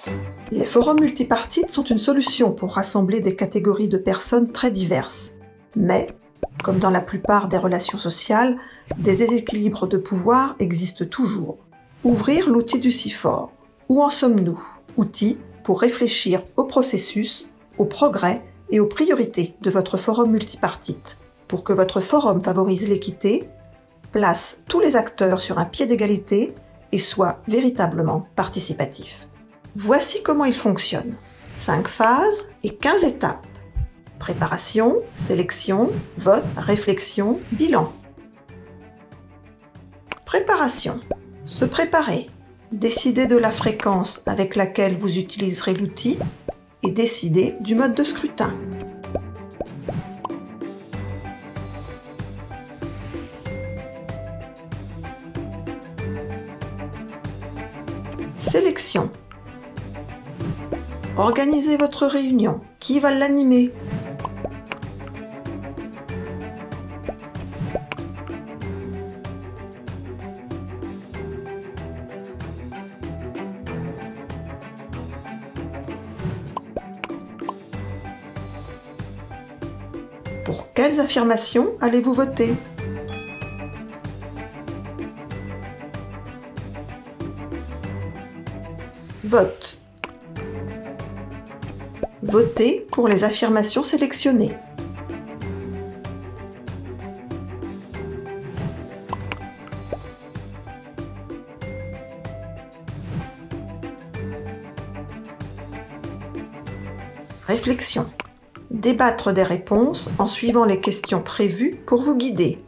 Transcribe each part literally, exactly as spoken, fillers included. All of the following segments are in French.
Les forums multipartites sont une solution pour rassembler des catégories de personnes très diverses. Mais, comme dans la plupart des relations sociales, des déséquilibres de pouvoir existent toujours. Ouvrir l'outil du CIFOR. Où en sommes-nous? Outil pour réfléchir au processus, au progrès et aux priorités de votre forum multipartite. Pour que votre forum favorise l'équité, place tous les acteurs sur un pied d'égalité et soit véritablement participatif. Voici comment il fonctionne. cinq phases et quinze étapes. Préparation, sélection, vote, réflexion, bilan. Préparation. Se préparer. Décider de la fréquence avec laquelle vous utiliserez l'outil et décider du mode de scrutin. Sélection. Organisez votre réunion. Qui va l'animer? Pour quelles affirmations allez-vous voter? Vote. Votez pour les affirmations sélectionnées. Réflexion. Débattre des réponses en suivant les questions prévues pour vous guider.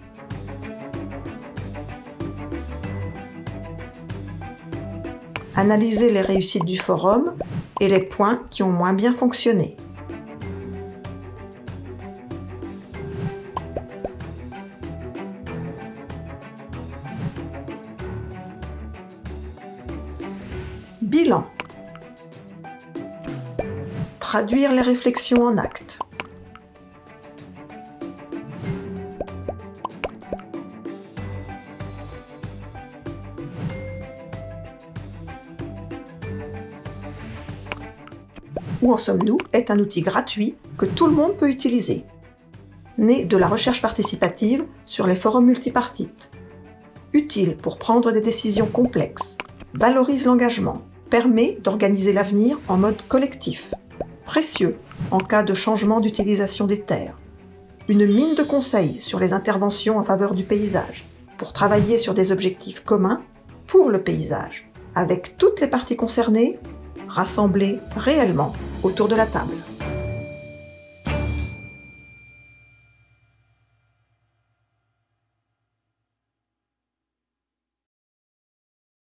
Analysez les réussites du forum et les points qui ont moins bien fonctionné. Bilan. Traduire les réflexions en actes. Où en sommes-nous est un outil gratuit que tout le monde peut utiliser. Né de la recherche participative sur les forums multipartites. Utile pour prendre des décisions complexes. Valorise l'engagement. Permet d'organiser l'avenir en mode collectif. Précieux en cas de changement d'utilisation des terres. Une mine de conseils sur les interventions en faveur du paysage, pour travailler sur des objectifs communs pour le paysage, avec toutes les parties concernées rassemblées réellement autour de la table.